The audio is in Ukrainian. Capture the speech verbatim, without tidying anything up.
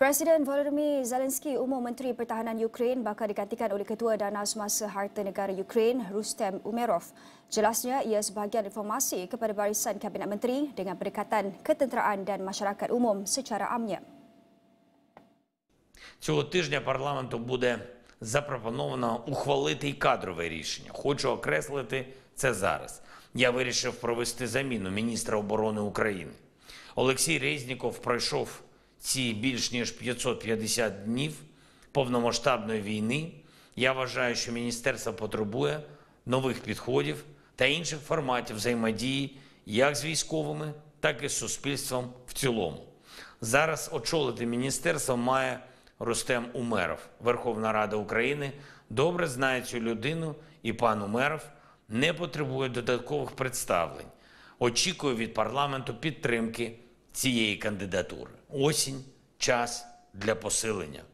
Presiden Volodymyr Zelensky umum Menteri Pertahanan Ukraine bakal digantikan oleh Ketua Dana Semasa Harta Negara Ukraine, Rustem Umerov. Jelasnya ia sebahagian informasi kepada barisan Kabinet Menteri dengan pendekatan ketenteraan dan masyarakat umum secara amnya. Цього тижня парламенту буде запропоновано ухвалити і кадрове рішення. Хочу окреслити це зараз. Я вирішив провести заміну міністра оборони України. Олексій Резніков пройшов ці більш ніж п'ятсот п'ятдесят днів повномасштабної війни. Я вважаю, що міністерство потребує нових підходів та інших форматів взаємодії як з військовими, так і з суспільством в цілому. Зараз очолити міністерство має Рустем Умеров. Верховна Рада України добре знає цю людину, і пан Умеров не потребує додаткових представлень. Очікую від парламенту підтримки цієї кандидатури. Осінь – час для посилення.